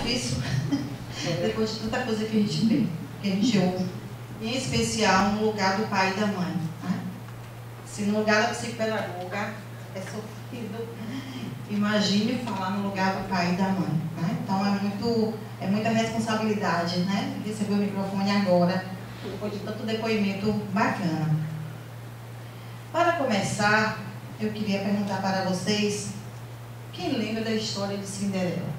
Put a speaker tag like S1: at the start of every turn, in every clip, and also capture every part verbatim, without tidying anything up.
S1: difícil, depois de tanta coisa que a gente vê, que a gente ouve, em especial no lugar do pai e da mãe. Né? Se no lugar da psicopedagoga é sofrido, imagine falar no lugar do pai e da mãe. Né? Então é, muito, é muita responsabilidade, né? Receber o microfone agora, depois de tanto depoimento bacana. Para começar, eu queria perguntar para vocês, quem lembra da história de Cinderela?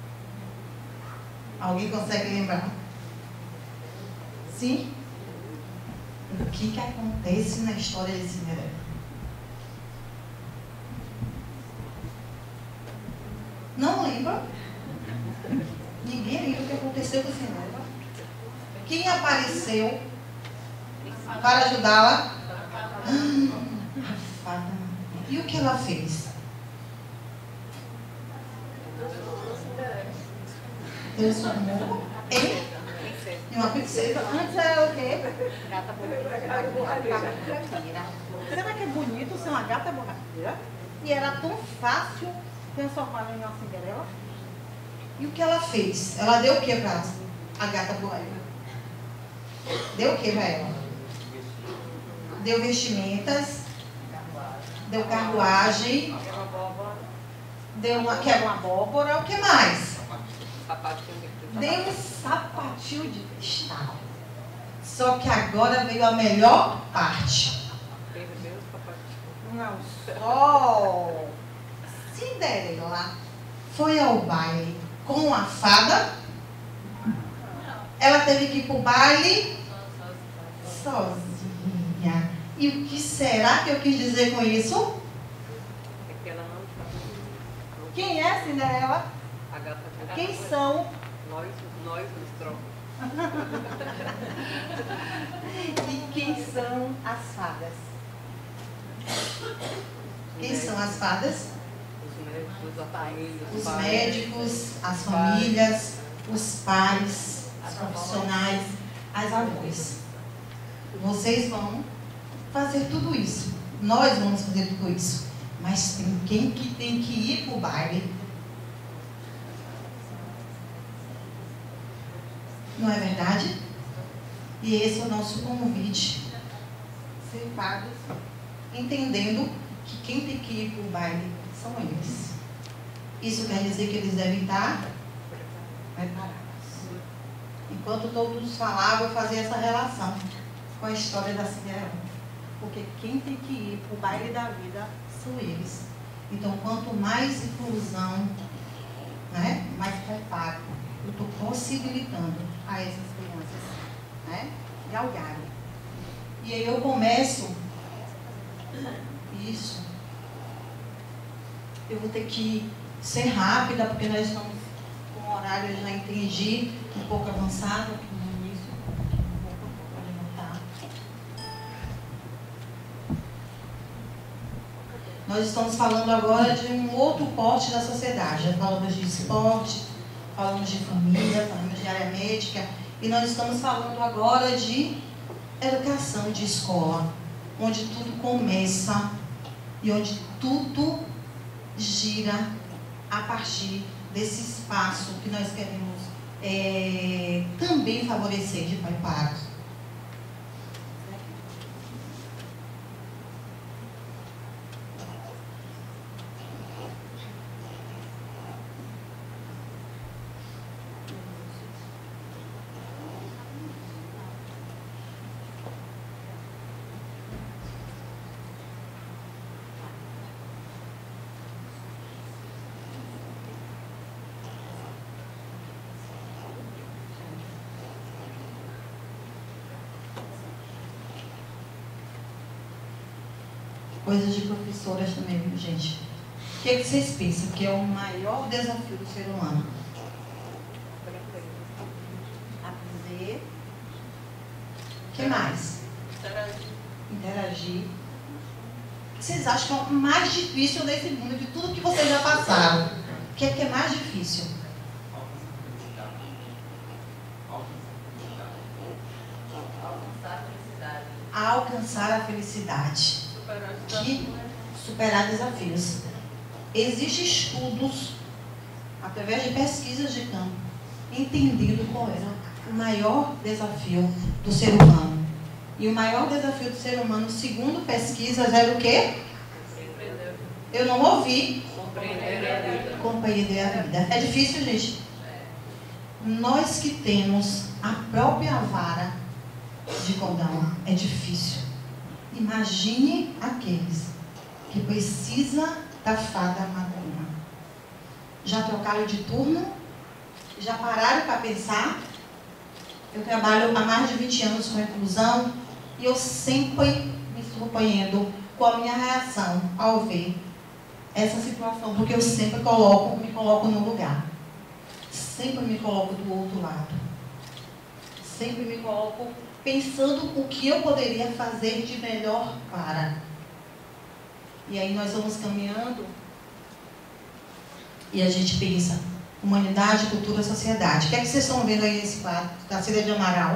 S1: Alguém consegue lembrar? Sim? O que que acontece na história de Cinderela? Não lembra? Ninguém lembra o que aconteceu com Cinderela? Quem apareceu para ajudá-la? Ah, a fada. E o que ela fez? Transformou em uma princesa. Antes era o quê?
S2: Gata borracheira.
S1: Será que é bonito ser uma gata borracheira? E era tão fácil transformar em uma Cinderela? E o que ela fez? Ela deu o que para a gata borracheira? Deu o que para ela? Deu vestimentas, deu carruagem, deu uma, que era uma abóbora, o que mais? Deu um sapatinho de cristal. Só que agora veio a melhor parte. Não só Cinderela foi ao baile com a fada. Ela teve que ir para o baile sozinha. E o que será que eu quis dizer com isso? Quem é Cinderela? Quem são?
S2: Nós, nós nos trocamos.
S1: E quem são as fadas? Quem são as fadas?
S2: Os médicos, a família,
S1: Os
S2: pais.
S1: médicos, as famílias, os pais, os profissionais, as avós. Vocês vão fazer tudo isso. Nós vamos fazer tudo isso. Mas tem quem que tem que ir para o baile. Não é verdade? E esse é o nosso convite. Ser fadas, entendendo que quem tem que ir para o baile são eles. Isso quer dizer que eles devem estar preparados. Enquanto todos falavam, eu fazia essa relação com a história da Cinderela. Porque quem tem que ir para o baile da vida são eles. Então, quanto mais inclusão, né, mais preparo eu estou possibilitando a essas crianças, né, galgarem. E aí eu começo, isso, eu vou ter que ser rápida, porque nós estamos com o horário, eu já entendi, um pouco avançado aqui no início. Pode notar. Nós estamos falando agora de um outro porte da sociedade. Já falamos de esporte, falamos de família, falamos de área médica, e nós estamos falando agora de educação, de escola, onde tudo começa e onde tudo gira a partir desse espaço que nós queremos é, também favorecer de pai para. Coisas de professoras também, viu, gente? O que, é que vocês pensam que é o maior desafio do ser humano? Aprender. O que mais?
S2: Interagir.
S1: Interagir. O que vocês acham que é o mais difícil desse mundo, de tudo que vocês já passaram? O que é que é mais difícil?
S2: Alcançar a felicidade.
S1: Alcançar a felicidade. Que superar desafios. Existem estudos, através de pesquisas de campo, entendendo qual era o maior desafio do ser humano. E o maior desafio do ser humano, segundo pesquisas, era o quê? Eu não ouvi.
S2: Compreender a vida.
S1: Compreender a vida. É difícil, gente? Nós que temos a própria vara de cordão, é difícil. Imagine aqueles que precisam da fada madrina. Já trocaram de turno? Já pararam para pensar? Eu trabalho há mais de vinte anos com inclusão e eu sempre me surpreendo com a minha reação ao ver essa situação, porque eu sempre coloco, me coloco no lugar. Sempre me coloco do outro lado. Sempre me coloco pensando o que eu poderia fazer de melhor para. E aí nós vamos caminhando e a gente pensa, humanidade, cultura, sociedade. O que é que vocês estão vendo aí nesse quadro? Tarsila de Amaral.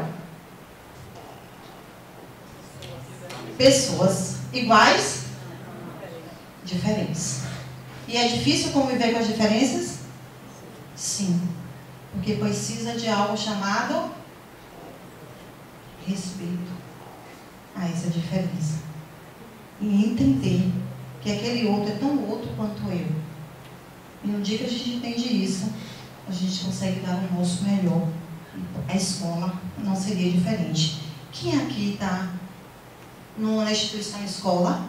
S1: Pessoas iguais, diferentes. E é difícil conviver com as diferenças? Sim. Porque precisa de algo chamado respeito a essa diferença. E entender que aquele outro é tão outro quanto eu. E no dia que a gente entende isso, a gente consegue dar o nosso melhor. A escola não seria diferente. Quem aqui está numa instituição escola?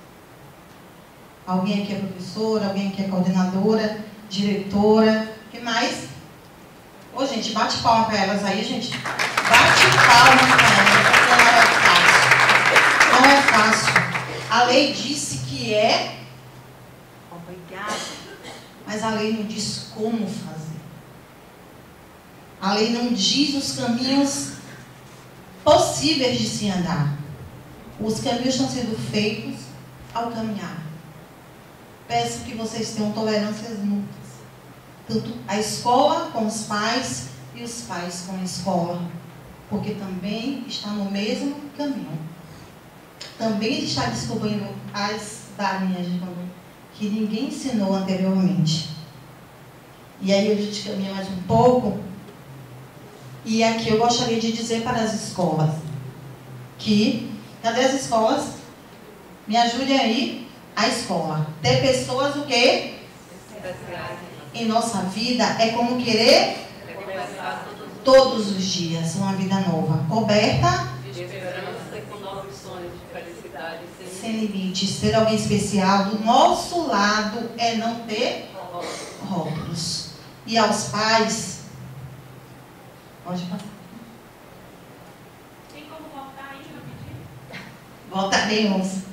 S1: Alguém aqui é professora, alguém aqui é coordenadora, diretora, o que mais? Ô, gente, bate palma para elas aí, gente. Bate palma para elas, porque não é fácil. Não é fácil. A lei disse que é obrigado, mas a lei não diz como fazer. A lei não diz os caminhos possíveis de se andar. Os caminhos estão sendo feitos ao caminhar. Peço que vocês tenham tolerâncias mútuas. Tanto a escola com os pais e os pais com a escola. Porque também está no mesmo caminho. Também está descobrindo as balinhas de caminho que ninguém ensinou anteriormente. E aí a gente caminha mais um pouco. E aqui eu gostaria de dizer para as escolas que, cadê as escolas? Me ajudem aí, a escola. Ter pessoas o quê? Em nossa vida é como querer todos os dias uma vida nova, coberta
S2: de esperança e com novos sonhos de felicidade
S1: sem limites. Ser alguém especial do nosso lado é não ter rótulos. E aos pais, pode passar.
S3: Tem como voltar aí rapidinho?
S1: Voltaremos.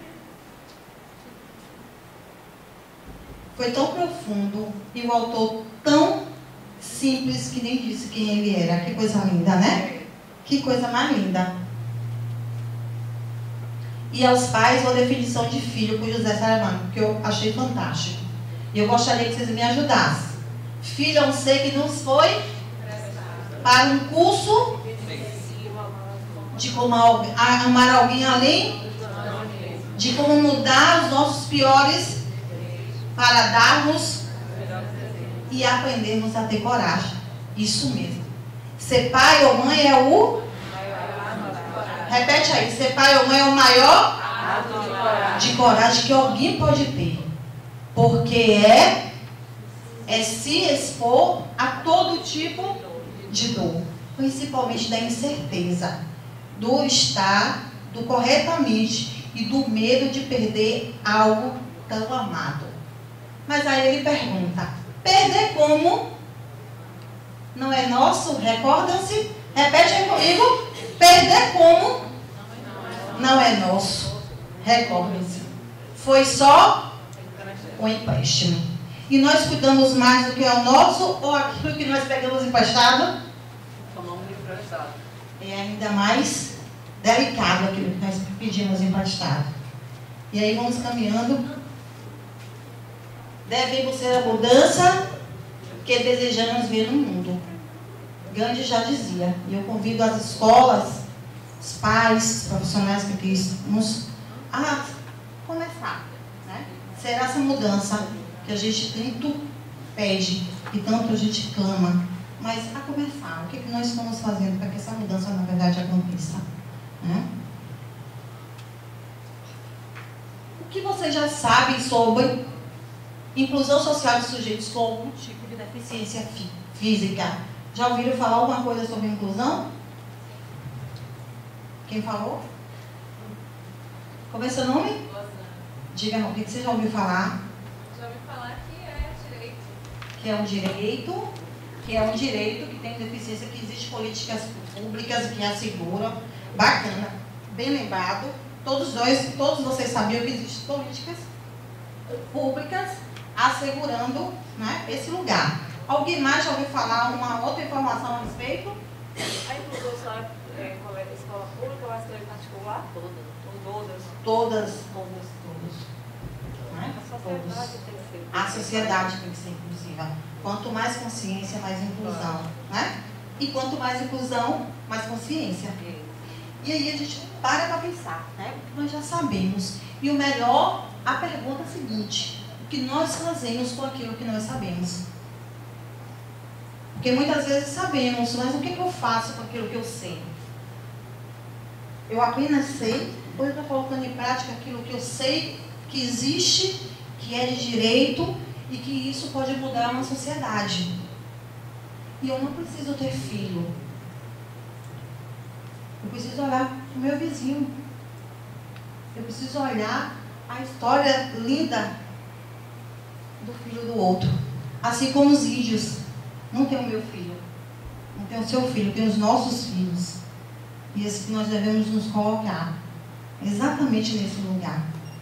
S1: Foi tão profundo e o autor tão simples que nem disse quem ele era. Que coisa linda, né? Que coisa mais linda. E aos pais, uma definição de filho por José Saramago, que eu achei fantástico. E eu gostaria que vocês me ajudassem. Filho é um ser que nos foi para um curso de como amar alguém além, de como mudar os nossos piores para darmos e aprendermos a ter coragem. Isso mesmo. Ser pai ou mãe é o... Repete aí. Ser pai ou mãe é o maior de coragem que alguém pode ter. Porque é, é se expor a todo tipo de dor. Principalmente da incerteza. Do estar, do corretamente e do medo de perder algo tão amado. Mas aí ele pergunta, perder como? Não é nosso? Recordam-se? Repete aí comigo. Perder como? Não é nosso. Recordem-se. Foi só um empréstimo. E nós cuidamos mais do que é o nosso ou aquilo que nós pegamos emprestado?
S2: Tomamos emprestado.
S1: É ainda mais delicado aquilo que nós pedimos emprestado. E aí vamos caminhando. Devemos ser a mudança que desejamos ver no mundo. Gandhi já dizia, e eu convido as escolas, os pais, os profissionais que aqui estamos a começar, né? Será essa mudança que a gente tanto pede e tanto a gente clama Mas, a começar, o que, que nós estamos fazendo para que essa mudança, na verdade, aconteça? Né? O que vocês já sabem sobre inclusão social de sujeitos com algum tipo de deficiência fí física? Já ouviram falar alguma coisa sobre inclusão? Quem falou? Como é seu nome? Diga, o que você já ouviu falar?
S3: Já ouvi falar que é direito.
S1: Que é um direito, que é um direito que tem deficiência, que existe políticas públicas que asseguram. Bacana, bem lembrado. Todos dois, todos vocês sabiam que existem políticas públicas assegurando, né, esse lugar. Alguém mais já ouviu falar uma outra informação a respeito?
S2: A inclusão social é escola pública ou a escola particular? Todas. Todas.
S1: Todas, todas, todas. Né?
S2: A sociedade tem que ser.
S1: A sociedade tem que ser inclusiva. Quanto mais consciência, mais inclusão. Né? E quanto mais inclusão, mais consciência. E aí a gente para para pensar, né? Porque nós já sabemos. E o melhor, a pergunta é a seguinte: o que nós fazemos com aquilo que nós sabemos? Porque muitas vezes sabemos, mas o que, que eu faço com aquilo que eu sei? Eu apenas sei, ou eu estou colocando em prática aquilo que eu sei que existe, que é de direito e que isso pode mudar uma sociedade. E eu não preciso ter filho. Eu preciso olhar para o meu vizinho. Eu preciso olhar a história linda do filho do outro. Assim como os índios. Não tem o meu filho, não tem o seu filho, tem os nossos filhos. E esse que nós devemos nos colocar exatamente nesse lugar.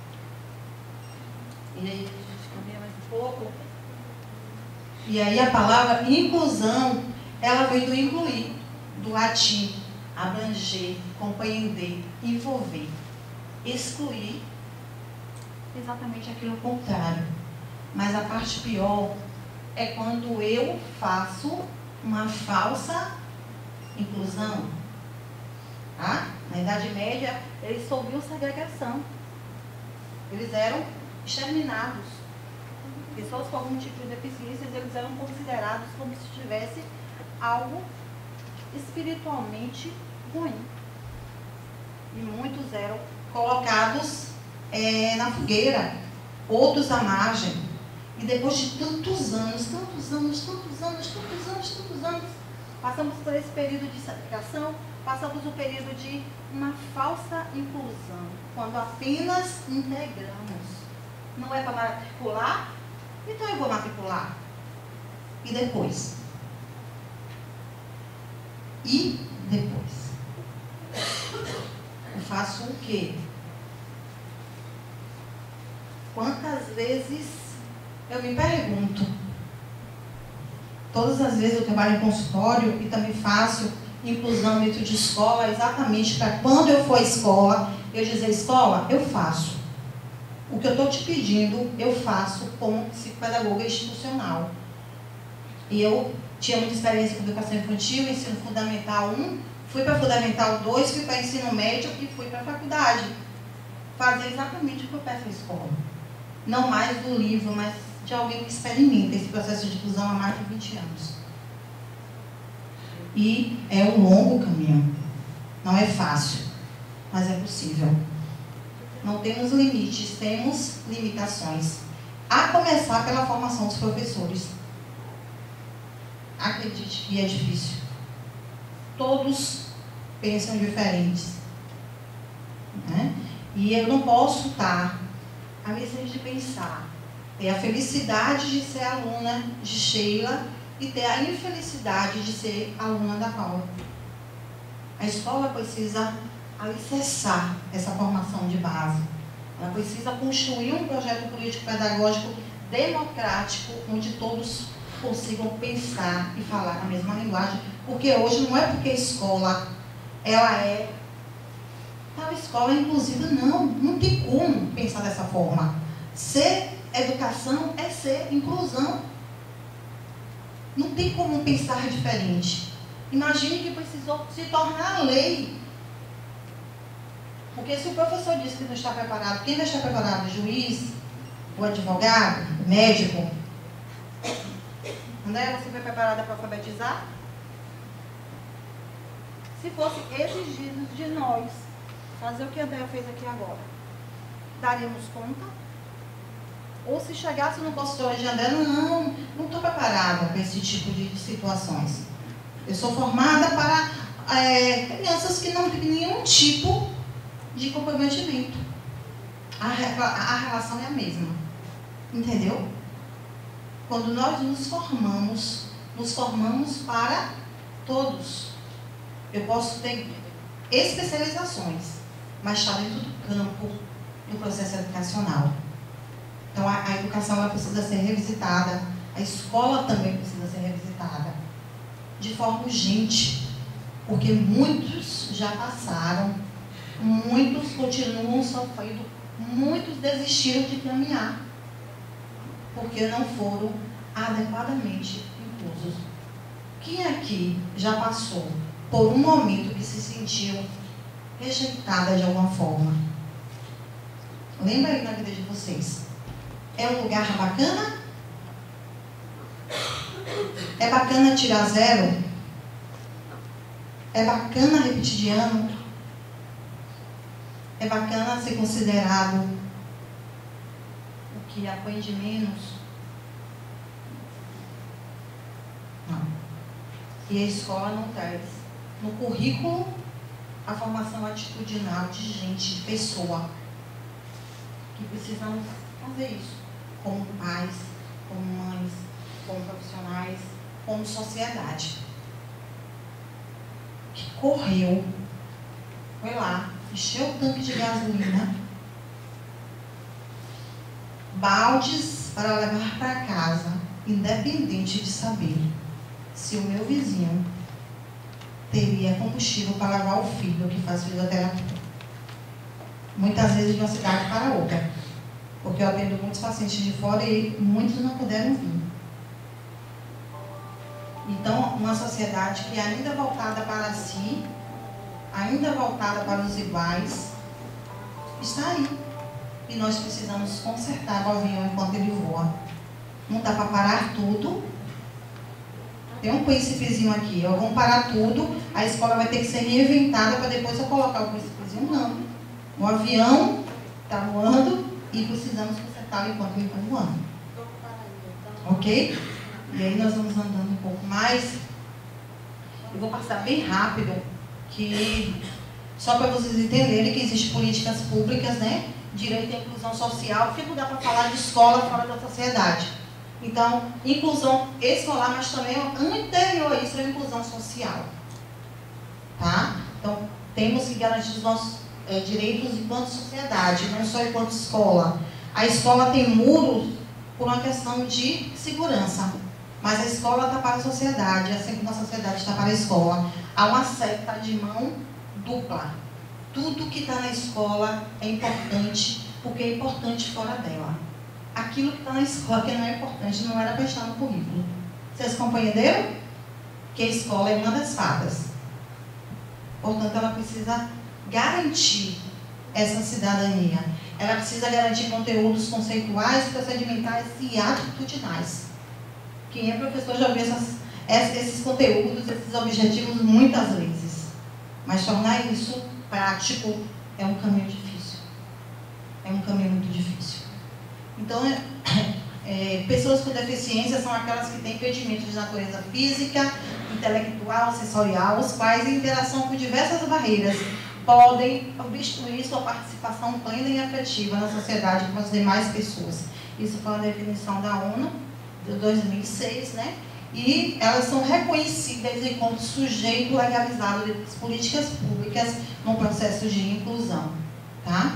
S1: E aí, a gente caminha mais um pouco. E aí a palavra inclusão, ela vem do incluir, do latim, abranger, compreender, envolver. Excluir, exatamente aquilo contrário. Mas a parte pior é quando eu faço uma falsa inclusão. Tá? Na Idade Média, eles sofriam segregação. Eles eram exterminados. Pessoas com algum tipo de deficiência, eles eram considerados como se tivesse algo espiritualmente ruim. E muitos eram colocados é, na fogueira, outros à margem. E depois de tantos anos, tantos anos, tantos anos, tantos anos, tantos anos, passamos por esse período de segregação, passamos o período de uma falsa inclusão, quando apenas integramos. Não é para matricular? Então eu vou matricular. E depois? E depois? Eu faço o quê? Quantas vezes eu me pergunto, todas as vezes eu trabalho em consultório e também faço inclusão dentro de escola, exatamente para quando eu for à escola, eu dizer, escola, eu faço. O que eu estou te pedindo, eu faço como psicopedagoga institucional. E eu tinha muita experiência com educação infantil, ensino fundamental um, fui para fundamental dois, fui para ensino médio e fui para a faculdade. Fazer exatamente o que eu peço na escola. Não mais do livro, mas de alguém que experimenta esse processo de inclusão há mais de vinte anos. E é um longo caminho. Não é fácil, mas é possível. Não temos limites, temos limitações. A começar pela formação dos professores. Acredite que é difícil. Todos pensam diferentes. Né? E eu não posso estar a missão de pensar, ter a felicidade de ser aluna de Sheila e ter a infelicidade de ser aluna da Paula. A escola precisa alicerçar essa formação de base. Ela precisa construir um projeto político-pedagógico democrático, onde todos consigam pensar e falar a mesma linguagem, porque hoje não é porque a escola ela é tal escola é inclusiva, não, não tem como pensar dessa forma. Ser educação é ser inclusão. Não tem como pensar diferente. Imagine que precisou se tornar lei. Porque se o professor disse que não está preparado, quem vai estar preparado? O juiz, o advogado, o médico? André, você foi preparada para alfabetizar? Se fosse exigido de nós fazer o que a André fez aqui agora, daríamos conta? Ou se chegasse no consultório de André, não, não estou preparada para esse tipo de situações. Eu sou formada para é, crianças que não têm nenhum tipo de comprometimento. A, a relação é a mesma. Entendeu? Quando nós nos formamos, nos formamos para todos. Eu posso ter especializações, mas está dentro do campo do processo educacional. Então, a, a educação ela precisa ser revisitada, a escola também precisa ser revisitada, de forma urgente, porque muitos já passaram, muitos continuam sofrendo, muitos desistiram de caminhar, porque não foram adequadamente inclusos. Quem aqui já passou por um momento que se sentiu rejeitada de alguma forma? Lembra aí na vida de vocês. É um lugar bacana? É bacana tirar zero? É bacana repetir de ano? É bacana ser considerado o que aprende menos? Não. E a escola não traz no currículo a formação atitudinal de gente, de pessoa, que precisamos fazer isso, como pais, como mães, como profissionais, como sociedade. Que correu, foi lá, encheu o tanque de gasolina, baldes para levar para casa, independente de saber se o meu vizinho teria combustível para levar o filho que faz fisioterapia. Muitas vezes de uma cidade para outra. Porque eu atendo muitos pacientes de fora e muitos não puderam vir. Então, uma sociedade que ainda é voltada para si, ainda voltada para os iguais, está aí. E nós precisamos consertar o avião enquanto ele voa. Não dá para parar tudo. Tem um príncipezinho aqui, ó, vamos parar tudo, a escola vai ter que ser reinventada para depois eu colocar o príncipezinho. Não. O avião está voando e precisamos consertá-lo enquanto ele está voando. Ok? E aí nós vamos andando um pouco mais. Eu vou passar bem rápido, que só para vocês entenderem que existem políticas públicas, né? Direito à inclusão social, porque não dá para falar de escola fora da sociedade. Então, inclusão escolar, mas também anterior a isso, a inclusão social. Tá? Então, temos que garantir os nossos é, direitos enquanto sociedade, não só enquanto escola. A escola tem muros por uma questão de segurança, mas a escola está para a sociedade, assim como a sociedade está para a escola. Há uma certa de mão dupla. Tudo que está na escola é importante, porque é importante fora dela. Aquilo que está na escola que não é importante não era para estar no currículo. Vocês compreenderam? Que a escola é uma das fadas. Portanto, ela precisa garantir essa cidadania. Ela precisa garantir conteúdos conceituais, procedimentais e atitudinais. Quem é professor já viu essas, esses conteúdos, esses objetivos muitas vezes. Mas tornar isso prático é um caminho difícil. É um caminho muito difícil. Então, é, é, pessoas com deficiência são aquelas que têm impedimento de natureza física, intelectual, sensorial, os quais, em interação com diversas barreiras, podem obstruir sua participação plena e afetiva na sociedade com as demais pessoas. Isso foi uma definição da ONU, de dois mil e seis, né? E elas são reconhecidas enquanto sujeito legalizado das políticas públicas no processo de inclusão, tá?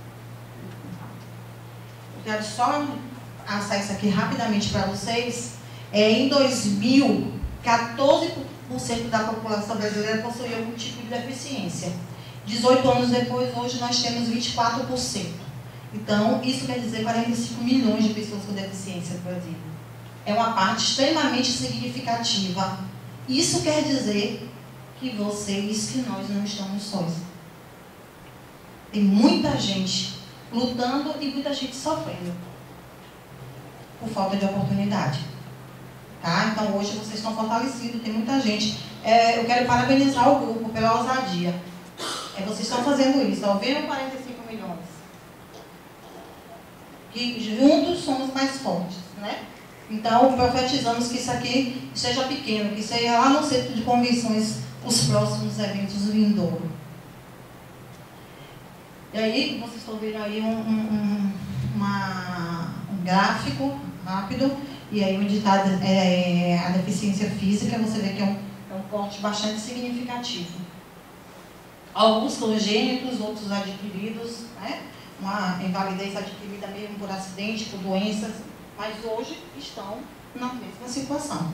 S1: Quero só assar isso aqui rapidamente para vocês. É, em dois mil, quatorze por cento da população brasileira possuía algum tipo de deficiência. dezoito anos depois, hoje nós temos vinte e quatro por cento. Então, isso quer dizer quarenta e cinco milhões de pessoas com deficiência no Brasil. É uma parte extremamente significativa. Isso quer dizer que vocês, que nós não estamos sós. Tem muita gente lutando e muita gente sofrendo por falta de oportunidade. Tá? Então, hoje vocês estão fortalecidos, tem muita gente. É, eu quero parabenizar o grupo pela ousadia. É, vocês estão fazendo isso. Ó, viram quarenta e cinco milhões. Que juntos somos mais fortes, né? Então, profetizamos que isso aqui seja pequeno, que seja lá no centro de convenções os próximos eventos vindouros. E aí, vocês estão vendo aí um, um, uma, um gráfico rápido, e aí onde está é, a deficiência física, você vê que é um, é um corte bastante significativo. Alguns congênitos, outros adquiridos, né? Uma invalidez adquirida mesmo por acidente, por doenças, mas hoje estão na mesma situação.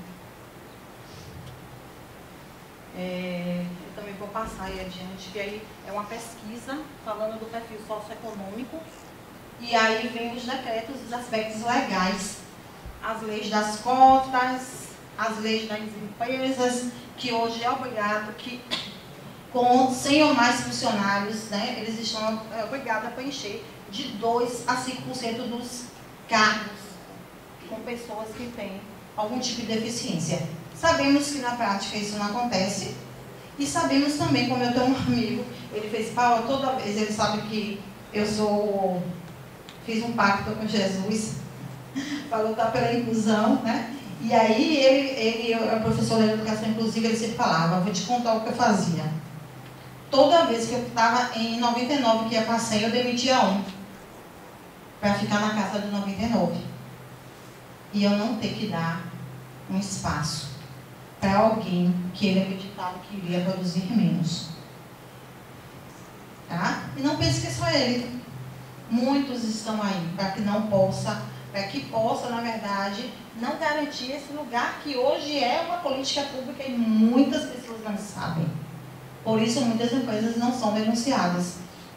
S1: É, eu também vou passar aí adiante, que aí é uma pesquisa falando do perfil socioeconômico, e aí vem os decretos, os aspectos legais, as leis das cotas, as leis das empresas, que hoje é obrigado que com cem ou mais funcionários, né, eles estão obrigados a preencher de dois a cinco por cento dos cargos com pessoas que têm algum tipo de deficiência. Sabemos que na prática isso não acontece, e sabemos também, como eu tenho um amigo, ele fez Paulo, toda vez ele sabe que eu sou, fiz um pacto com Jesus para lutar pela inclusão, né? E aí ele, ele é professor de educação inclusiva, ele sempre falava, vou te contar o que eu fazia. Toda vez que eu estava em noventa e nove, que ia para cem, eu demitia um, para ficar na casa do noventa e nove. E eu não ter que dar um espaço para alguém que ele acreditava que iria produzir menos. Tá? E não pense que é só ele. Muitos estão aí para que não possa, para que possa, na verdade, não garantir esse lugar que hoje é uma política pública e muitas pessoas não sabem. Por isso, muitas empresas não são denunciadas.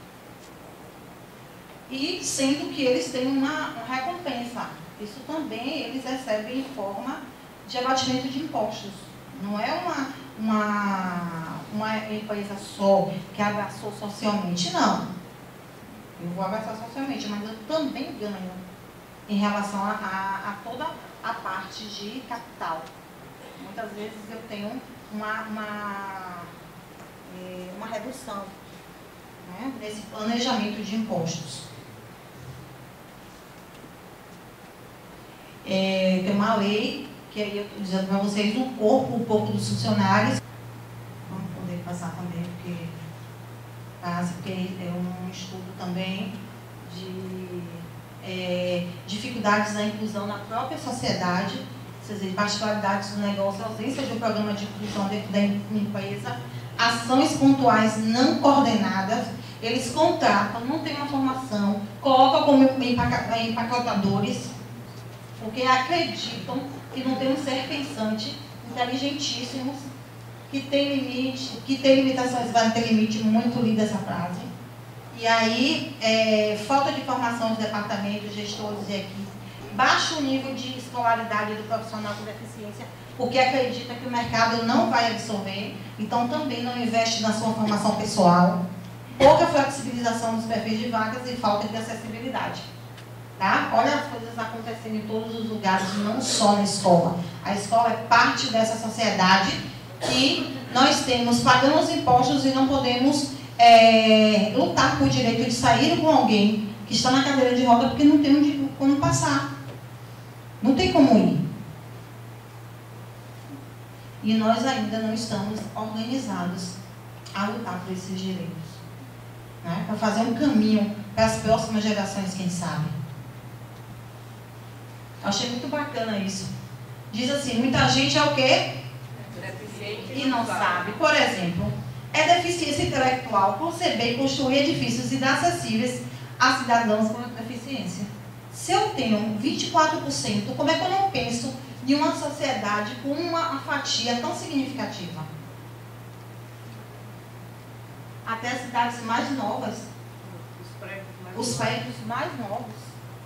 S1: E sendo que eles têm uma, uma recompensa. Isso também eles recebem em forma de abatimento de impostos. Não é uma, uma, uma empresa só que abraçou socialmente, não. Eu vou abraçar socialmente, mas eu também ganho em relação a, a, a toda a parte de capital. Muitas vezes eu tenho uma, uma, uma redução, né, nesse planejamento de impostos. É, tem uma lei, que aí eu estou dizendo para vocês, um corpo, um pouco dos funcionários. Vamos poder passar também, porque, porque é um estudo também de é, dificuldades na inclusão na própria sociedade, ou seja, particularidades do negócio, ausência de um programa de inclusão dentro da empresa, ações pontuais não coordenadas, eles contratam, não tem uma formação, colocam como empacotadores, porque acreditam que não tem um ser pensante, inteligentíssimos, que tem limite, que tem limitações, vai ter limite, muito linda essa frase. E aí, é, falta de formação dos departamentos, gestores e equipes, baixo nível de escolaridade do profissional com deficiência, porque acredita que o mercado não vai absorver, então também não investe na sua formação pessoal, pouca flexibilização dos perfis de vagas e falta de acessibilidade. Tá? Olha as coisas acontecendo em todos os lugares, não só na escola. A escola é parte dessa sociedade que nós temos, pagamos impostos e não podemos é, lutar por direito de sair com alguém que está na cadeira de roda porque não tem onde, como passar. Não tem como ir. E nós ainda não estamos organizados a lutar por esses direitos. Né? Para fazer um caminho para as próximas gerações, quem sabe. Achei muito bacana isso. Diz assim, muita gente é o quê?
S2: Deficiente
S1: E não sabe. Por exemplo, é deficiência intelectual conceber e construir edifícios inacessíveis a cidadãos com deficiência. Se eu tenho vinte e quatro por cento, como é que eu não penso em uma sociedade com uma fatia tão significativa? Até as cidades mais novas, os prédios mais novos,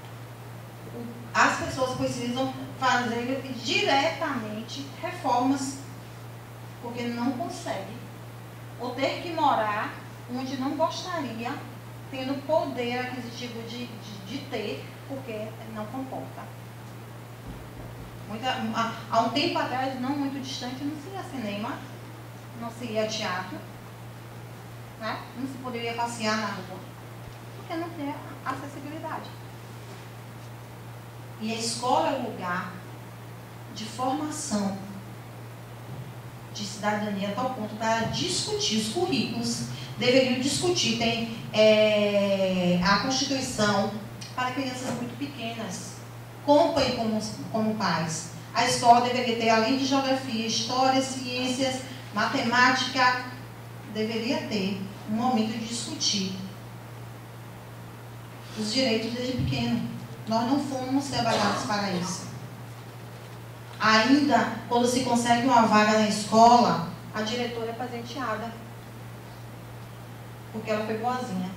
S1: as pessoas precisam fazer diretamente reformas, porque não conseguem, ou ter que morar onde não gostaria, tendo poder aquisitivo de, de, de ter, porque não comporta. Muita, há, há um tempo atrás, não muito distante, não se ia cinema, não se ia teatro, né? Não se poderia passear na rua, porque não tem acessibilidade. E a escola é um lugar de formação, de cidadania, a tal ponto para discutir os currículos, deveriam discutir, tem é, a Constituição para crianças muito pequenas, comprem como, como pais. A escola deveria ter, além de geografia, história, ciências, matemática, deveria ter um momento de discutir os direitos desde pequeno. Nós não fomos trabalhados para isso. Ainda, quando se consegue uma vaga na escola, a diretora é presenteada, porque ela foi boazinha.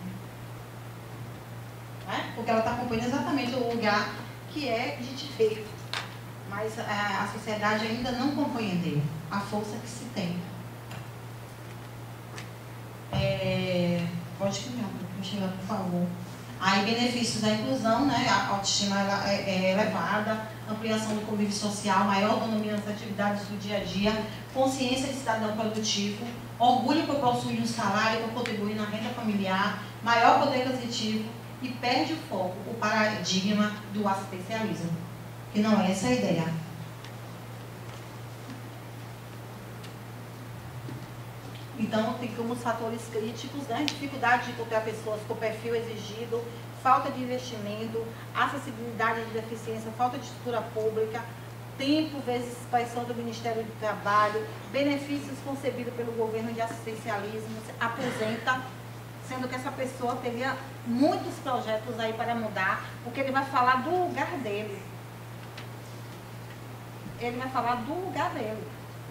S1: Né? Porque ela está acompanhando exatamente o lugar que é de direito. Mas a, a sociedade ainda não compreendeu a força que se tem. É, pode continuar, por favor. Aí, benefícios da inclusão, né? A autoestima ela é, é elevada, ampliação do convívio social, maior autonomia nas atividades do dia a dia, consciência de cidadão produtivo, orgulho por possuir um salário, por contribuir na renda familiar, maior poder aquisitivo e perde o foco, o paradigma do assistencialismo, que não é essa a ideia. Então, tem como os fatores críticos, né? Dificuldade de encontrar pessoas com o perfil exigido, falta de investimento, acessibilidade de deficiência, falta de estrutura pública, tempo vezes expansão do Ministério do Trabalho, benefícios concebidos pelo governo de assistencialismo, aposenta, sendo que essa pessoa teria muitos projetos aí para mudar, porque ele vai falar do lugar dele. Ele vai falar do lugar dele.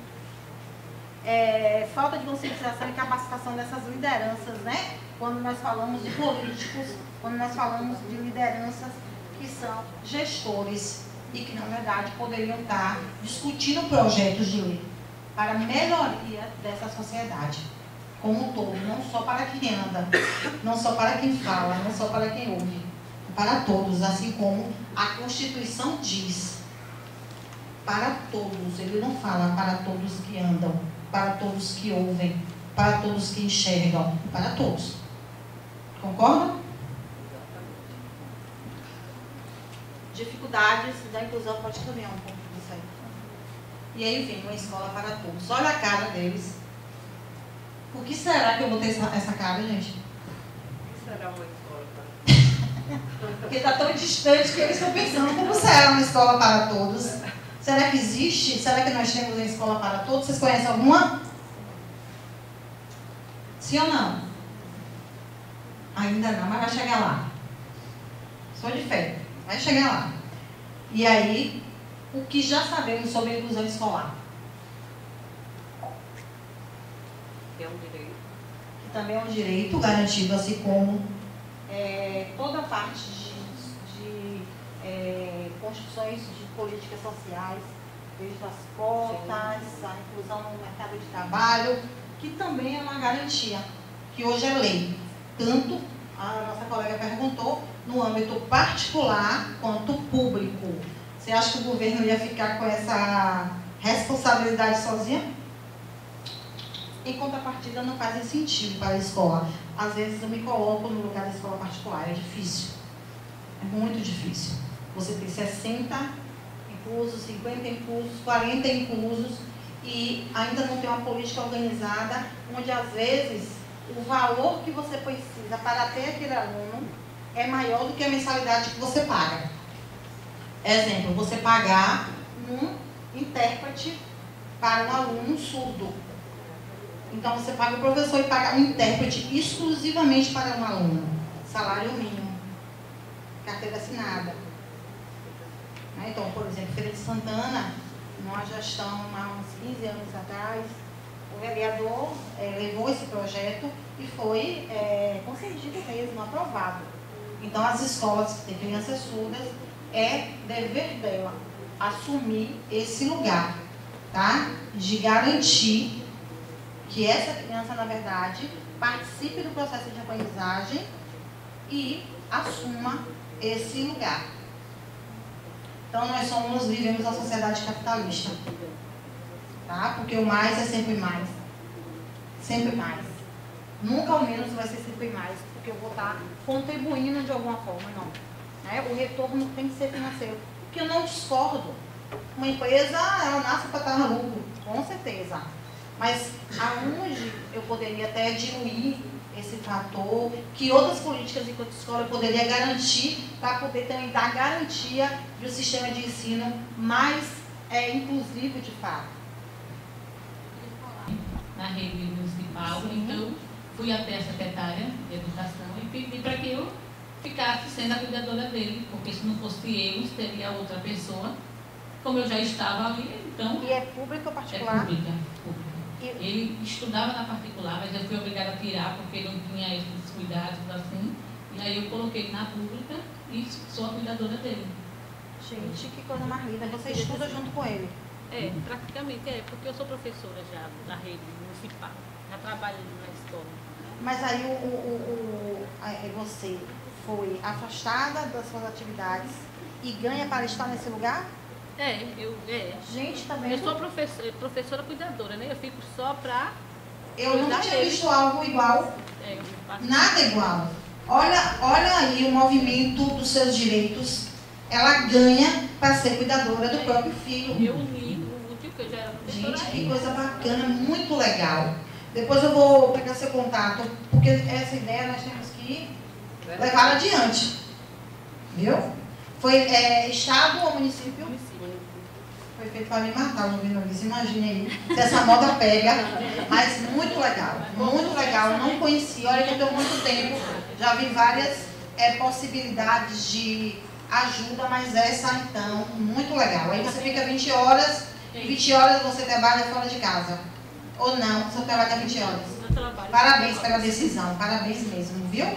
S1: É, falta de conscientização e capacitação dessas lideranças, né? Quando nós falamos de políticos, quando nós falamos de lideranças que são gestores e que, na verdade, poderiam estar discutindo projetos de lei para a melhoria dessa sociedade como um todo, não só para quem anda, não só para quem fala, não só para quem ouve, para todos, assim como a Constituição diz, para todos. Ele não fala para todos que andam, para todos que ouvem, para todos que enxergam, para todos. Concorda? Dificuldades da inclusão, pode caminhar um pouco disso aí. E aí vem uma escola para todos. Olha a cara deles. Por que será que eu botei essa, essa cara, gente?
S2: O que será uma escola para
S1: Porque está tão distante que eles estão pensando como será uma escola para todos. Será que existe? Será que nós temos uma escola para todos? Vocês conhecem alguma? Sim ou não? Ainda não, mas vai chegar lá. Sou de fé. Vai chegar lá. E aí, o que já sabemos sobre a inclusão escolar?
S2: é um direito.
S1: Que também é um direito garantido, assim como é, toda a parte de, de é, construções de políticas sociais, desde as cotas, a inclusão no mercado de trabalho, que também é uma garantia, que hoje é lei. Tanto, a nossa colega perguntou, no âmbito particular quanto público. Você acha que o governo ia ficar com essa responsabilidade sozinha? Em contrapartida, não faz sentido para a escola. Às vezes eu me coloco no lugar da escola particular, é difícil. É muito difícil. Você tem sessenta inclusos, cinquenta inclusos, quarenta inclusos e ainda não tem uma política organizada, onde às vezes o valor que você precisa para ter aquele aluno é maior do que a mensalidade que você paga. Exemplo, você pagar um intérprete para um aluno surdo. Então, você paga o professor e paga um intérprete exclusivamente para um aluno. Salário mínimo. Carteira assinada. Então, por exemplo, Feira de Santana, numa gestão há uns quinze anos atrás, o vereador é, levou esse projeto e foi é, concedido mesmo, aprovado. Então, as escolas que têm crianças surdas, é dever dela assumir esse lugar, tá? De garantir que essa criança, na verdade, participe do processo de aprendizagem e assuma esse lugar. Então, nós somos, vivemos uma sociedade capitalista. Tá? Porque o mais é sempre mais. Sempre mais. Nunca ao menos vai ser sempre mais, porque eu vou estar contribuindo de alguma forma, não. Né? O retorno tem que ser financeiro. Porque eu não discordo. Uma empresa, ela nasce para dar lucro, com certeza. Mas aonde eu poderia até diluir esse fator, que outras políticas enquanto escola eu poderia garantir, para poder também dar garantia de um sistema de ensino mais é, inclusivo de fato.
S4: Na rede municipal, sim. Então fui até a secretária de Educação e pedi para que eu ficasse sendo a cuidadora dele, porque se não fosse eu, seria outra pessoa, como eu já estava ali, então...
S1: E é pública ou particular?
S4: É pública, pública. E... Ele estudava na particular, mas eu fui obrigada a tirar, porque não tinha esses cuidados assim, e aí eu coloquei na pública e sou a cuidadora dele.
S1: Gente, que coisa mais linda, você estuda junto com ele?
S4: É, praticamente é, porque eu sou professora já da rede municipal, já trabalho na escola.
S1: Mas aí o, o, o, você foi afastada das suas atividades e ganha para estar nesse lugar?
S4: É, eu é.
S1: Gente, também.
S4: Eu sou professora, professora cuidadora, né? Eu fico só para.
S1: Eu nunca tinha visto algo igual.
S4: É,
S1: nada igual. Olha, olha aí o movimento dos seus direitos. Ela ganha para ser cuidadora do próprio filho.
S4: Eu uni o útil que eu já era professora.
S1: Gente, que coisa bacana, muito legal. Depois eu vou pegar seu contato, porque essa ideia nós temos que levar adiante. Viu? Foi é, estado ou município?
S4: Município.
S1: Foi feito para me matar, não vindo isso. Imagine aí, se essa moda pega. Mas muito legal, muito legal. Eu não conhecia, olha que eu tenho muito tempo. Já vi várias é, possibilidades de ajuda, mas essa então, muito legal. Aí você fica vinte horas, e vinte horas você trabalha fora de casa. Ou não, você trabalha vinte horas. Parabéns pela decisão, parabéns mesmo, viu?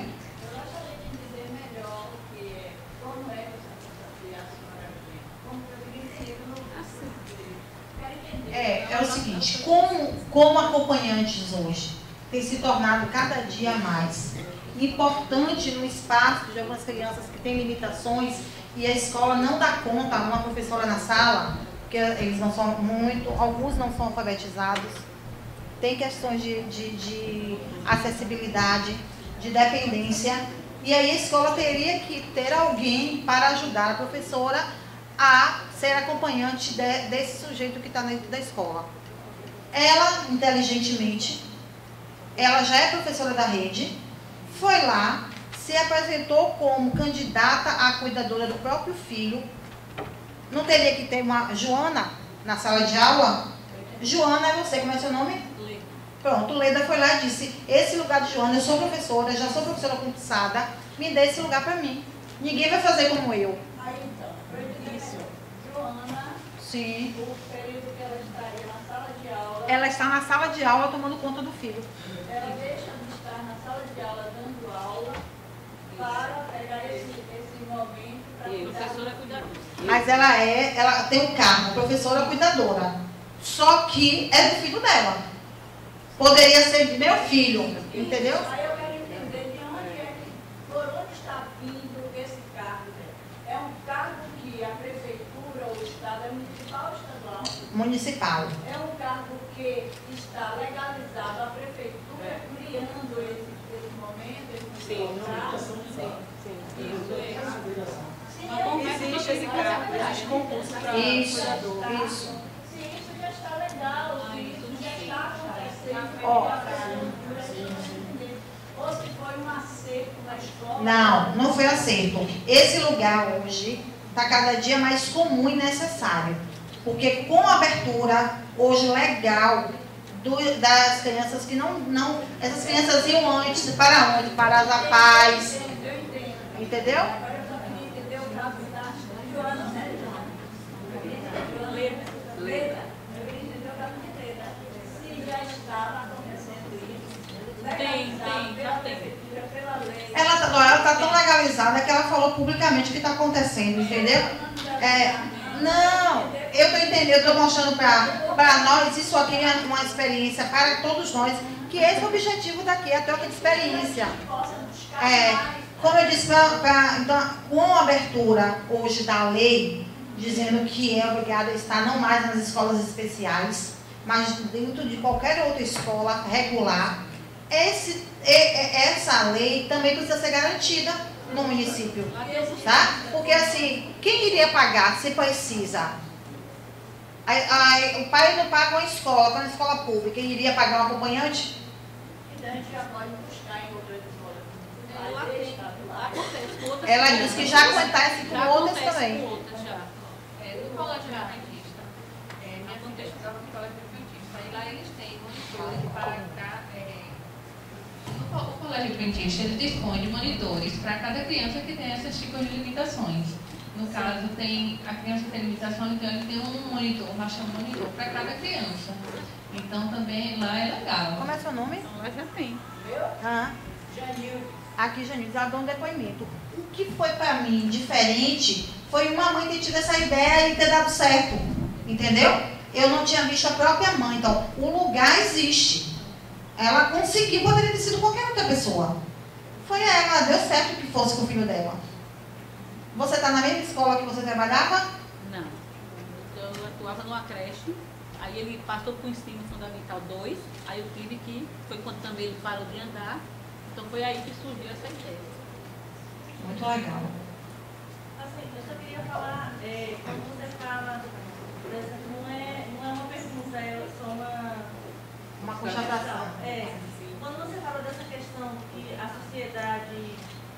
S1: É, é o seguinte, como, como acompanhantes hoje tem se tornado cada dia mais importante no espaço de algumas crianças que têm limitações e a escola não dá conta, uma professora na sala, porque eles não são muito, alguns não são alfabetizados, tem questões de, de, de acessibilidade, de dependência, e aí a escola teria que ter alguém para ajudar a professora a ser acompanhante de, desse sujeito que está dentro da escola. Ela, inteligentemente, ela já é professora da rede, foi lá, se apresentou como candidata a cuidadora do próprio filho. Não teria que ter uma Joana na sala de aula? Joana é você, como é seu nome?
S4: Leda.
S1: Pronto, Leda foi lá e disse, esse lugar de Joana, eu sou professora, já sou professora concursada, me dê esse lugar para mim. Ninguém vai fazer como eu.
S5: Aí então, isso. Joana,
S1: Sim.
S5: o período que ela estaria na sala de aula,
S1: Ela está na sala de aula tomando conta do filho.
S5: ela deixa de estar na sala de aula dando aula para pegar esse, esse momento para cuidar.
S4: Professora cuidadora.
S1: Mas ela é, ela tem um cargo, professora cuidadora. Só que é do filho dela. Poderia ser de meu filho, entendeu?
S5: Aí eu quero entender de onde é que, por onde está vindo esse cargo. É um cargo que a prefeitura ou o estado é municipal ou estadual?
S1: Municipal.
S5: É um cargo que está legalizado, a prefeitura criando esse, esse momento, esse contrato.
S4: Sim, sim. Isso é.
S3: Existe esse cargo, existe concurso para
S1: Isso,
S3: cuidador.
S1: isso.
S5: Se isso já está legal, se isso já está acontecendo,
S1: Ó.
S5: ou se foi um acerto na escola.
S1: Não, não foi acerto. Esse lugar hoje está cada dia mais comum e necessário. Porque com a abertura hoje legal do, das crianças que não, não... Essas crianças iam antes para onde? Para as APAES.
S5: Eu entendo.
S1: Entendeu?
S5: Agora eu só queria entender o caso da Joana, né, Joana? Eu queria entender Joana Leda. Leda. Eu queria entender o caso de Leda. Se já estava acontecendo isso,
S4: Tem,
S5: legalizado
S4: tem,
S5: pela
S4: já tem.
S5: prefeitura, pela lei.
S1: Ela está tá tão legalizada que ela falou publicamente o que está acontecendo, entendeu? É, não, eu estou entendendo, eu estou mostrando para nós, isso aqui é uma experiência para todos nós, que esse é o objetivo daqui, a troca de experiência. É, como eu disse, pra, pra, então, com a abertura hoje da lei, dizendo que é obrigado a estar não mais nas escolas especiais, mas dentro de qualquer outra escola regular. Esse, essa lei também precisa ser garantida no município, tá? Porque assim, quem iria pagar se precisa? A, a, o pai não paga uma escola, está na escola pública, ele iria pagar um acompanhante?
S5: Então a gente já pode buscar em outras escolas.
S1: Ela disse que já acontece com outras também.
S4: Com outras já. É, no colégio adventista, é, minha mãe estudava no colégio adventista, aí lá eles têm monitores para é, no o colégio adventista ele dispõe de monitores para cada criança que tem esses tipos de limitações. No caso, tem, a criança tem limitação, então ele tem um monitor, uma chama monitor para cada criança. Então também lá é legal.
S1: Como é seu nome?
S4: Lá já tem.
S1: Ah.
S5: Janil.
S1: Aqui, Janil, já dou um depoimento. O que foi para mim diferente foi uma mãe ter tido essa ideia e ter dado certo. Entendeu? Eu não tinha visto a própria mãe. Então, o lugar existe. Ela conseguiu, poderia ter sido qualquer outra pessoa. Foi ela, deu certo que fosse com o filho dela. Você está na mesma escola que você trabalhava?
S4: Não. Eu atuava numa creche, aí ele passou para o ensino fundamental dois, aí eu tive que, foi quando também ele parou de andar, então foi aí que surgiu essa ideia.
S1: Muito legal.
S5: Assim, eu só queria falar, é, quando você fala, não é, não é uma pergunta, é só uma...
S1: Uma constatação.
S5: É, quando você fala dessa questão que a sociedade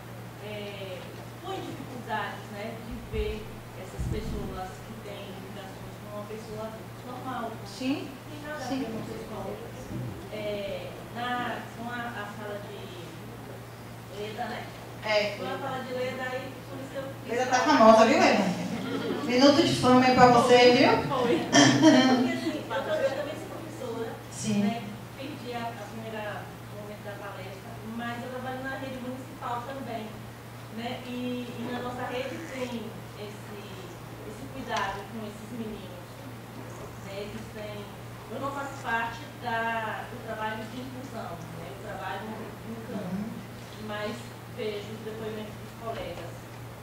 S5: é, põe dificuldades, né, de ver essas pessoas que têm limitações como uma pessoa normal.
S1: Sim.
S5: Não tem nada a
S1: Sim.
S5: ver com homossexual. É, na, com a, a sala de Leda, né?
S1: É.
S5: Com a sala de Leda, aí por isso eu quis
S1: Leda tá
S5: falar.
S1: famosa, viu, Leda? Minuto de fama aí pra você, viu?
S5: Foi. Porque assim, eu, eu também sou professora.
S1: Sim.
S5: Né? Perdi a, a primeira momento da palestra, mas eu trabalho na rede municipal também. Né? E, e na nossa rede tem esse, esse cuidado com esses meninos. Né? Eles têm, eu não faço parte da, do trabalho de inclusão, né? Eu trabalho no campo, mas vejo os depoimentos dos colegas.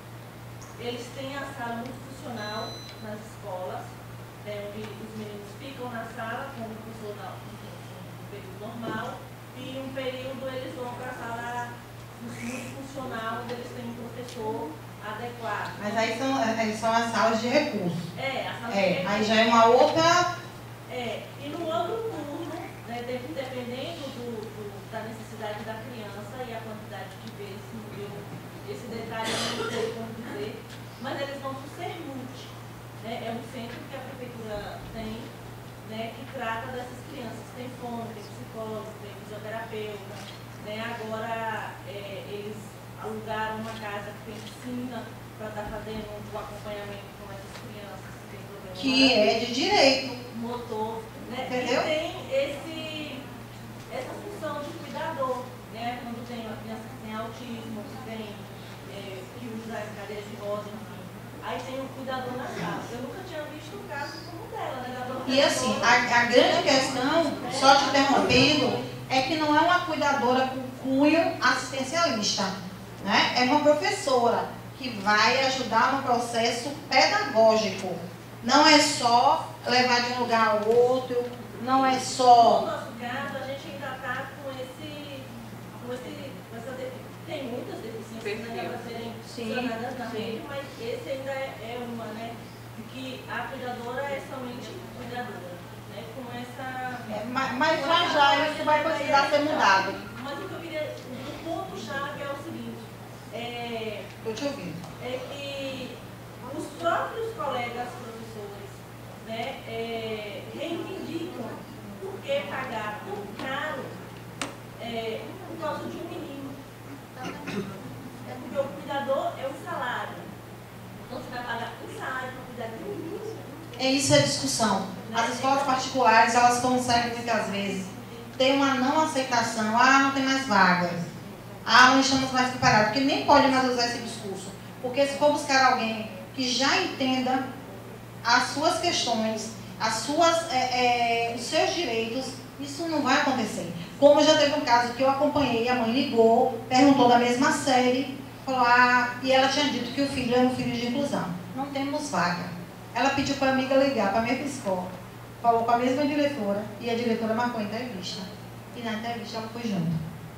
S5: Eles têm a sala multifuncional nas escolas, né? Onde os meninos ficam na sala com o professor no período normal, e um período eles vão para a sala multifuncional, onde eles têm um professor adequado.
S1: Mas aí são, aí são as salas de recurso.
S5: É, a sala
S1: É,
S5: de
S1: aí já é uma outra.
S5: É, e no outro turno, né, dependendo do, do, da necessidade da criança e a quantidade de vezes, eu, esse detalhe eu não sei como dizer, mas eles vão para o CERMUT, né, é um centro que a prefeitura tem, né, que trata dessas crianças. Tem fono, tem psicólogo, tem fisioterapeuta, né, agora é, eles alugaram uma casa que tem piscina para estar fazendo o acompanhamento com essas crianças que têm problema
S1: Que é de direito.
S5: motor, né?
S1: Entendeu?
S5: E tem esse, essa função de cuidador, né? Quando tem uma criança que tem autismo, que tem, é, que usa as cadeiras de roda, enfim. Aí tem um cuidador na sala. Eu nunca tinha visto um caso como o dela, né? Da dona
S1: E assim, a, a grande questão, só te interrompendo, é que não é uma cuidadora com cunho assistencialista, né? É uma professora que vai ajudar no processo pedagógico. Não é só levar de um lugar ao outro, não é
S5: No
S1: só...
S5: nosso caso, a gente ainda está com esse, com esse, com essa defi- tem muitas deficiências ainda para serem
S1: Sim,
S5: sanadas na
S1: sim.
S5: rede, mas esse ainda é, é uma, né? De que a cuidadora é somente cuidadora, né? Com essa...
S1: É, mas, mas já já isso vai precisar ser mudado.
S5: Mas o que eu queria, o ponto-chave é o seguinte, é,
S1: Estou te ouvindo.
S5: é que os próprios colegas professores, né, é, reivindicam por que pagar tão caro é, por causa de um menino. É porque o cuidador é um salário. Então você vai pagar um salário para cuidar de um menino.
S1: É isso a discussão. As escolas particulares, elas conseguem muitas vezes ter uma não aceitação. Ah, não tem mais vagas. Ah, não estamos mais preparados. Porque nem pode mais usar esse discurso. Porque se for buscar alguém que já entenda as suas questões, as suas, é, é, os seus direitos, isso não vai acontecer. Como já teve um caso que eu acompanhei, a mãe ligou, perguntou da mesma série, falou, ah, e ela tinha dito que o filho era um filho de inclusão. Não temos vaga. Ela pediu para a amiga ligar para a mesma escola, falou com a mesma diretora, e a diretora marcou a entrevista. E na entrevista ela foi junto.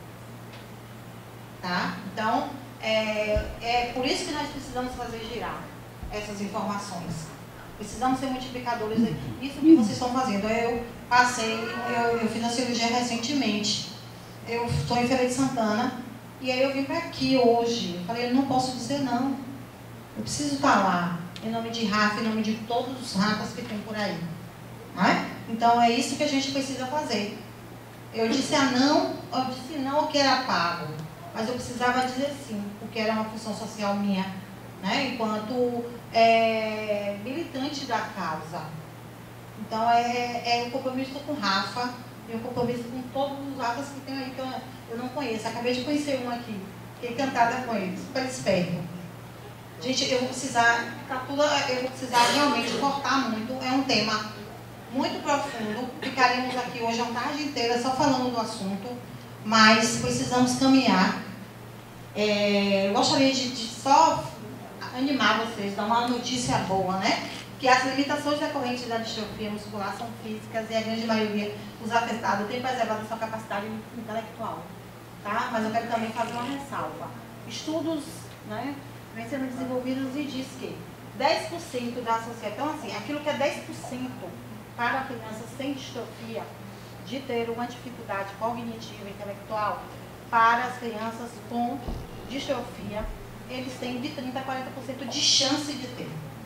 S1: Tá? Então, é, é por isso que nós precisamos fazer girar essas informações. Precisamos ser multiplicadores. Isso que vocês estão fazendo. Eu passei, eu, eu fiz a cirurgia recentemente. Eu estou em Feira de Santana. E aí eu vim para aqui hoje. Eu falei, eu não posso dizer não. Eu preciso estar lá. Em nome de Rafa, em nome de todos os Rafas que tem por aí. Não é? Então é isso que a gente precisa fazer. Eu disse a não, eu disse não que era pago. Mas eu precisava dizer sim, porque era uma função social minha, né? Enquanto é, militante da causa. Então é, é um compromisso com o Rafa e um compromisso com todos os Rafas que tem aí que eu, eu não conheço. Acabei de conhecer um aqui, fiquei encantada com ele, super esperto. Gente, eu vou precisar, tudo, eu vou precisar realmente cortar muito, é um tema muito profundo, ficaríamos aqui hoje a tarde inteira só falando do assunto, mas precisamos caminhar. É, eu gostaria de, de só animar vocês, dar uma notícia boa, né? Que as limitações decorrentes da distrofia muscular são físicas e a grande maioria dos afetados tem preservado a sua capacidade intelectual, tá? Mas eu quero também fazer uma ressalva. Estudos, né, vêm sendo desenvolvidos e diz que dez por cento da sociedade, então assim, aquilo que é dez por cento para a criança sem distrofia, de ter uma dificuldade cognitiva e intelectual, para as crianças com distrofia, eles têm de trinta a quarenta por cento de chance de ter.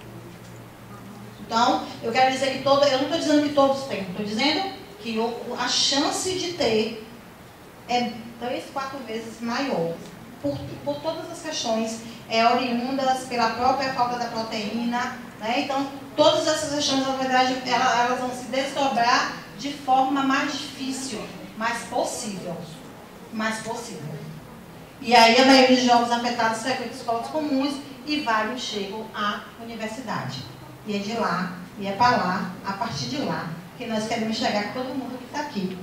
S1: Então, eu quero dizer que todo, eu não estou dizendo que todos têm, estou dizendo que o, a chance de ter é três, quatro vezes maior, por, por todas as questões é, oriundas pela própria falta da proteína, né? Então, todas essas questões, na verdade, elas, elas vão se desdobrar de forma mais difícil, mais possível. mais possível. E aí a maioria dos jovens afetados frequentam escolas comuns e vários chegam à universidade. E é de lá, e é para lá, a partir de lá, que nós queremos chegar com todo mundo que está aqui.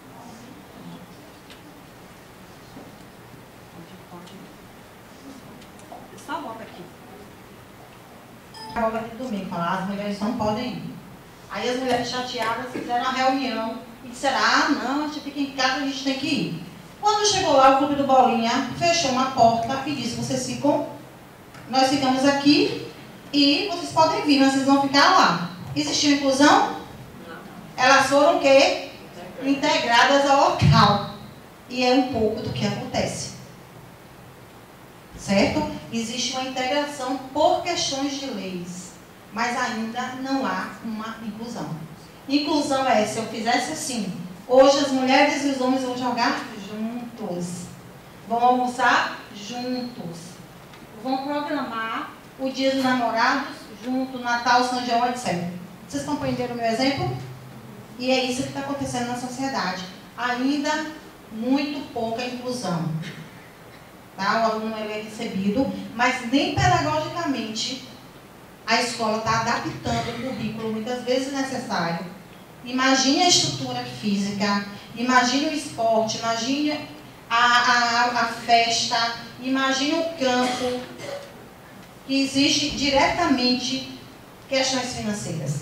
S1: Só volta aqui. Agora de domingo, falar, as mulheres não podem ir. Aí as mulheres chateadas fizeram uma reunião e disseram, ah não, a gente fica em casa, a gente tem que ir. Quando chegou lá, o clube do Bolinha fechou uma porta e disse, vocês ficam, nós ficamos aqui e vocês podem vir, mas vocês vão ficar lá. Existiu inclusão? Elas foram o quê? Integradas ao local. E é um pouco do que acontece. Certo? Existe uma integração por questões de leis, mas ainda não há uma inclusão. Inclusão é, se eu fizesse assim, hoje as mulheres e os homens vão jogar juntos, vão almoçar juntos, vão programar o dia dos namorados junto, Natal, São João, etcétera. Vocês compreenderam o meu exemplo? E é isso que está acontecendo na sociedade. Ainda muito pouca inclusão. Tá? O aluno ele é recebido, mas nem pedagogicamente a escola está adaptando o currículo, muitas vezes necessário. Imagine a estrutura física, imagine o esporte, imagine a, a, a festa, imagine o campo, que exige diretamente questões financeiras.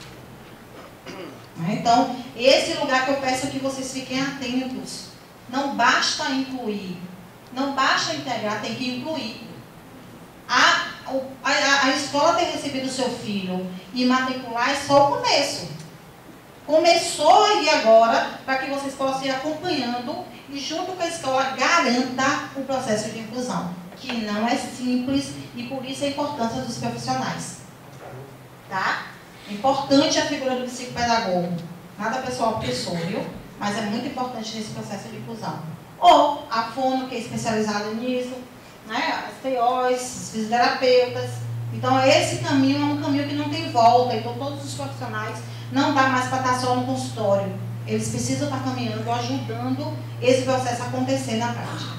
S1: Então, esse lugar que eu peço que vocês fiquem atentos. Não basta incluir, não basta integrar, tem que incluir. A, a, a escola ter recebido o seu filho e matricular é só o começo. Começou aí agora, para que vocês possam ir acompanhando e junto com a escola garanta o processo de inclusão, que não é simples e por isso a importância dos profissionais. Tá? É importante a figura do psicopedagogo. Nada pessoal pessoa, viu? Mas é muito importante nesse processo de inclusão. Ou a fono, que é especializada nisso, né? As T Os, os fisioterapeutas. Então, esse caminho é um caminho que não tem volta. Então, todos os profissionais não dá mais para estar só no consultório. Eles precisam estar caminhando, ajudando esse processo a acontecer na prática.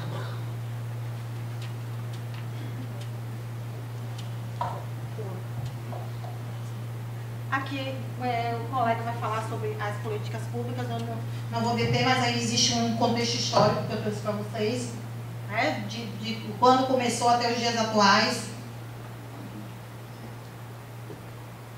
S1: Aqui é, o colega vai falar sobre as políticas públicas, eu não, não vou deter, mas aí existe um contexto histórico que eu trouxe para vocês, né, de, de quando começou até os dias atuais.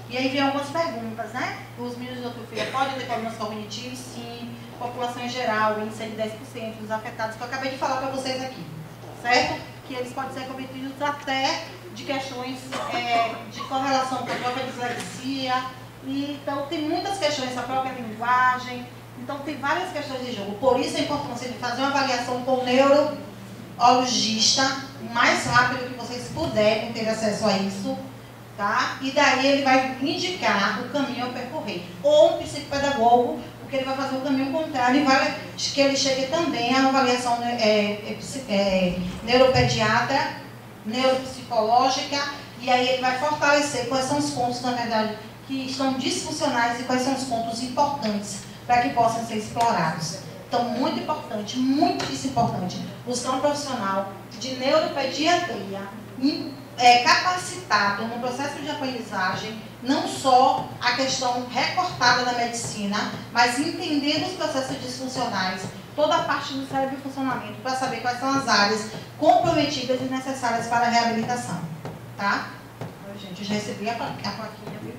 S1: E aí vem algumas perguntas, né? Os meninos de atrofia podem ter problemas cognitivos? Sim. População em geral, índice de dez por cento dos afetados, que eu acabei de falar para vocês aqui, certo? Que eles podem ser cometidos até de questões é, de correlação com a própria dislexia. E, então, tem muitas questões, a própria linguagem. Então, tem várias questões de jogo. Por isso, a importância de fazer uma avaliação com o neurologista o mais rápido que vocês puderem ter acesso a isso. Tá? E daí ele vai indicar o caminho a percorrer. Ou um psicopedagogo, porque ele vai fazer o caminho contrário e vai que ele chegue também à avaliação é, é, é, neuropediatra, neuropsicológica, e aí ele vai fortalecer quais são os pontos, na verdade, que estão disfuncionais e quais são os pontos importantes para que possam ser explorados. Então, muito importante, muitíssimo importante, buscar um profissional de neuropediatria É, capacitado no processo de aprendizagem, não só a questão recortada da medicina, mas entendendo os processos disfuncionais, toda a parte do cérebro e funcionamento, para saber quais são as áreas comprometidas e necessárias para a reabilitação. Tá? Ai, gente, eu já recebi a plaquinha, viu?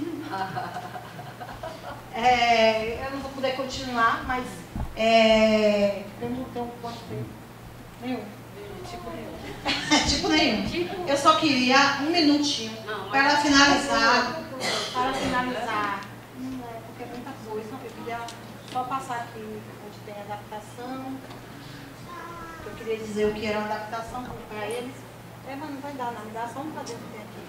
S1: É, eu não vou poder continuar, mas é, eu não tenho quanto tempo? Nenhum. Tipo nenhum. tipo nenhum. Eu só queria um minutinho não, para finalizar. Para finalizar. Não é, porque é muita coisa. Eu queria só passar aqui onde tem adaptação. Eu queria dizer o que era uma adaptação para eles. É, mas não vai dar, não. Me dá só um para dentro que tem aqui.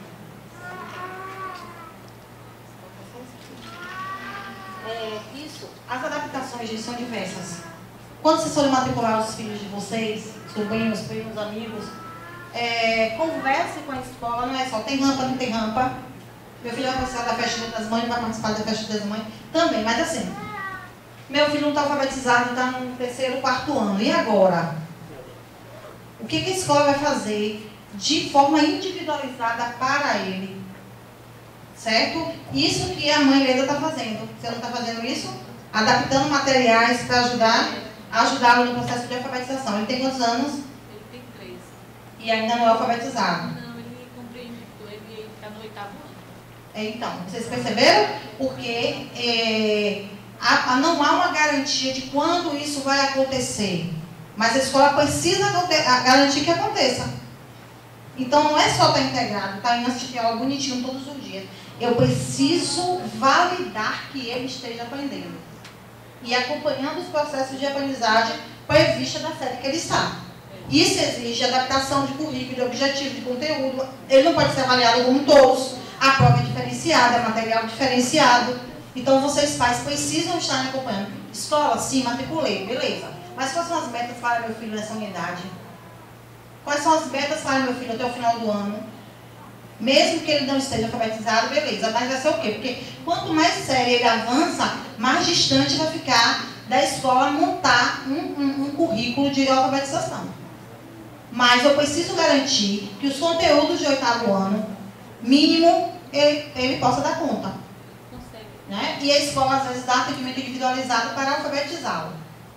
S1: É, isso, as adaptações, gente, são diversas. Quando vocês forem matricular os filhos de vocês, sobrinhos, primos, amigos, é, converse com a escola, não é só tem rampa, não tem rampa. Meu filho vai participar da festa das mães, vai participar da festa das mães também, mas assim, meu filho não está alfabetizado, está no terceiro, quarto ano, e agora? O que, que a escola vai fazer de forma individualizada para ele? Certo? Isso que a mãe Leda está fazendo. Você não está fazendo isso? Adaptando materiais para ajudar, ajudá-lo no processo de alfabetização. Ele tem quantos anos?
S4: Ele tem treze.
S1: E ainda não é alfabetizado?
S4: Não, ele compreende, ele está no oitavo ano.
S1: Então, vocês perceberam? Porque é, a, a, não há uma garantia de quando isso vai acontecer. Mas a escola precisa garantir que aconteça. Então, não é só estar integrado, estar em aula bonitinho todos os dias. Eu preciso validar que ele esteja aprendendo. E acompanhando os processos de aprendizagem prevista da série que ele está. Isso exige adaptação de currículo, de objetivo, de conteúdo. Ele não pode ser avaliado como todos. A prova é diferenciada, material diferenciado. Então, vocês pais precisam estar acompanhando. Escola, sim, matriculei, beleza. Mas quais são as metas para meu filho nessa unidade? Quais são as metas para meu filho até o final do ano? Mesmo que ele não esteja alfabetizado, beleza. Mas vai ser o quê? Porque quanto mais sério ele avança, mais distante vai ficar da escola montar um, um, um currículo de alfabetização. Mas eu preciso garantir que os conteúdos de oitavo ano, mínimo, ele, ele possa dar conta.
S4: Consegue.
S1: Né? E a escola, às vezes, dá atendimento individualizado para alfabetizá-lo.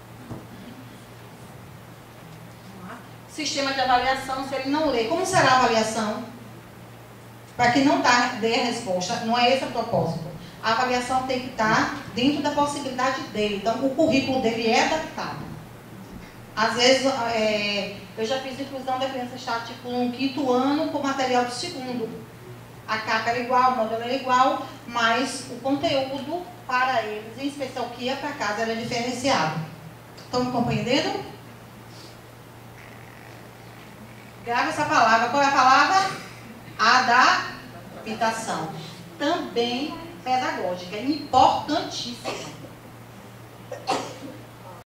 S1: Sistema de avaliação, se ele não lê, como será a avaliação? Para que não tá, dê a resposta, não é esse o propósito. A avaliação tem que estar dentro da possibilidade dele. Então, o currículo dele é adaptado. Às vezes, é, eu já fiz inclusão da criança estar tipo no quinto ano com material do segundo. A capa era igual, o modelo era igual, mas o conteúdo para eles, em especial o que ia para casa, era diferenciado. Estão me compreendendo? Grava essa palavra. Qual é a palavra? Adaptação. Também pedagógica. Importantíssima.